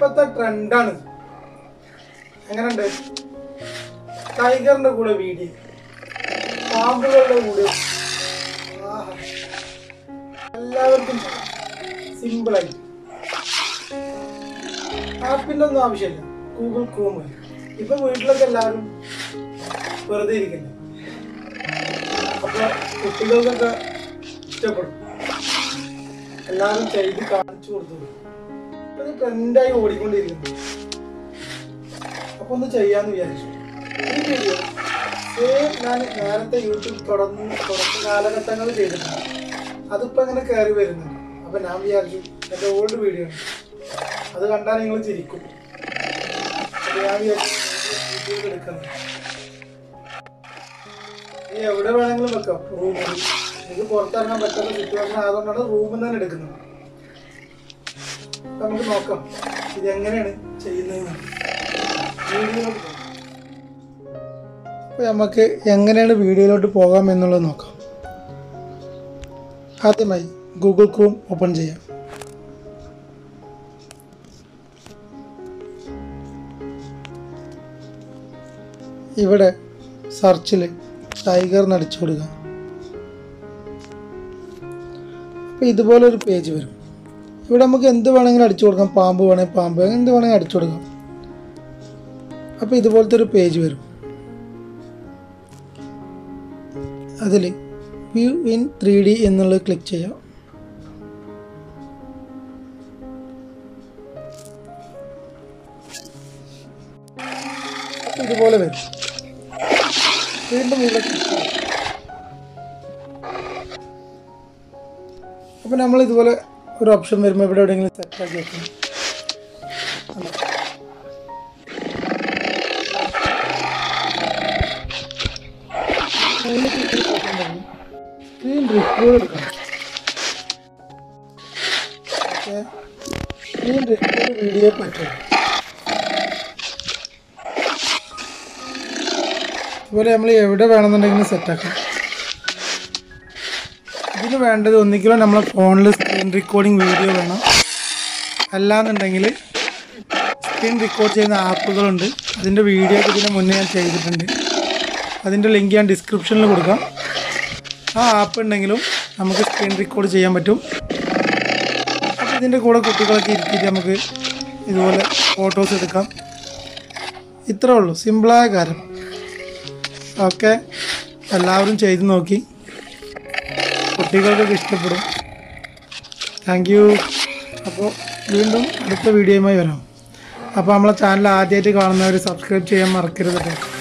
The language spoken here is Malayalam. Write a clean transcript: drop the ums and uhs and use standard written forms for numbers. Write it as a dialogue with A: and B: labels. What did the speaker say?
A: ഇപ്പോഴത്തെ ട്രെൻഡാണ്. എങ്ങനെയുണ്ട്? ടൈഗറിൻ്റെ കൂടെ വീഡിയോ, പാമ്പുകളുടെ കൂടെ, എല്ലാവർക്കും സിമ്പിളായിട്ട്. ആപ്പിൻ്റെ ഒന്നും ആവശ്യമില്ല. ഗൂഗിൾ ക്രോം മതി. ഇപ്പം വീട്ടിലൊക്കെ എല്ലാവരും വെറുതെ ഇരിക്കില്ല. അപ്പോൾ കുട്ടികൾക്കൊക്കെ ഇഷ്ടപ്പെടും. എല്ലാവരും ചെയ്ത് കാണിച്ചു കൊടുത്തു. ഇത് ട്രെൻഡായി ഓടിക്കൊണ്ടിരിക്കുന്നു. അപ്പോൾ ഒന്ന് ചെയ്യാമെന്ന് വിചാരിച്ചു. ഈ വീഡിയോ ഞാൻ നേരത്തെ യൂട്യൂബ് തുടർന്ന് കാലഘട്ടങ്ങൾ ചെയ്തിട്ടുണ്ട്. അതിപ്പോൾ അങ്ങനെ കയറി വരുന്നുണ്ട്. അപ്പോൾ ഞാൻ വിചാരിച്ചു എൻ്റെ ഓൾഡ് വീഡിയോ ആണ്, അത് കണ്ടാൽ നിങ്ങൾ ചിരിക്കും. അപ്പോൾ ഞാൻ വിചാരിച്ചു വീഡിയോ എടുക്കുന്നത്. ഇനി എവിടെ വേണമെങ്കിലും വെക്കാം. റൂമിൽ എനിക്ക് പുറത്തിറങ്ങാൻ പറ്റുന്ന സിറ്റുവേഷൻ ആയതുകൊണ്ടാണ് റൂമിൽ തന്നെ എടുക്കുന്നത്. അപ്പം നമുക്ക് നോക്കാം ഇതെങ്ങനെയാണ് ചെയ്യുന്നതെന്ന്. വീഡിയോയിലോട്ട് പോകാം. അപ്പോൾ നമുക്ക് എങ്ങനെയാണ് വീഡിയോയിലോട്ട് പോകാം എന്നുള്ളത് നോക്കാം. ആദ്യമായി ഗൂഗിൾ ക്രോം ഓപ്പൺ ചെയ്യാം. ഇവിടെ സെർച്ചിൽ ടൈഗർ അടിച്ചു കൊടുക്കുക. അപ്പോൾ ഇതുപോലൊരു പേജ് വരും. ഇവിടെ നമുക്ക് എന്ത് വേണമെങ്കിലും അടിച്ചു കൊടുക്കാം. പാമ്പ് വേണമെങ്കിൽ പാമ്പ്, എന്ത് വേണമെങ്കിൽ അടിച്ചു കൊടുക്കാം. അപ്പോൾ ഇതുപോലത്തെ ഒരു പേജ് വരും. അതിൽ വ്യൂ ഇൻ 3D എന്നുള്ളത് ക്ലിക്ക് ചെയ്യാം. ഇതുപോലെ വരും. വീണ്ടും ഇവിടെ ക്ലിക്ക് ചെയ്യാം. അപ്പോൾ നമ്മൾ ഇതുപോലെ ഒരു ഓപ്ഷൻ വരുമ്പോൾ ഇവിടെ എവിടെയെങ്കിലും സെറ്റാക്കി വെക്കണം. സ്ക്രീൻ റെക്കോർഡ് എടുക്കണം. ഓക്കെ, സ്ക്രീൻ റെക്കോർഡ് വീഡിയോ പറ്റും. അതുപോലെ നമ്മൾ എവിടെ വേണമെന്നുണ്ടെങ്കിലും സെറ്റാക്കാം. ഇതിന് വേണ്ടത് ഒന്നിക്കലും നമ്മളെ ഫോണിൽ സ്ക്രീൻ റെക്കോർഡിങ് വീഡിയോ വേണം. അല്ലാന്നുണ്ടെങ്കിൽ സ്ക്രീൻ റെക്കോർഡ് ചെയ്യുന്ന ആപ്പുകളുണ്ട്. അതിൻ്റെ വീഡിയോ ഒക്കെ ഇതിന് മുന്നേ ഞാൻ ചെയ്തിട്ടുണ്ട്. അതിൻ്റെ ലിങ്ക് ഞാൻ ഡിസ്ക്രിപ്ഷനിൽ കൊടുക്കാം. ആ ആപ്പ് ഉണ്ടെങ്കിലും നമുക്ക് സ്ക്രീൻ റെക്കോർഡ് ചെയ്യാൻ പറ്റും. അപ്പോൾ ഇതിൻ്റെ കൂടെ കുട്ടികളൊക്കെ ഇരുത്തിയിട്ട് നമുക്ക് ഇതുപോലെ ഫോട്ടോസ് എടുക്കാം. ഇത്രേ ഉള്ളൂ, സിമ്പിളായ കാര്യം. ഓക്കെ, എല്ലാവരും ചെയ്ത് നോക്കി, കുട്ടികൾക്കൊക്കെ ഇഷ്ടപ്പെടും. Thank you. അപ്പോൾ വീണ്ടും അടുത്ത വീഡിയോയുമായി വരാം. അപ്പോൾ നമ്മളെ ചാനൽ ആദ്യമായിട്ട് കാണുന്നവർ സബ്സ്ക്രൈബ് ചെയ്യാൻ മറക്കരുത് കേട്ടോ.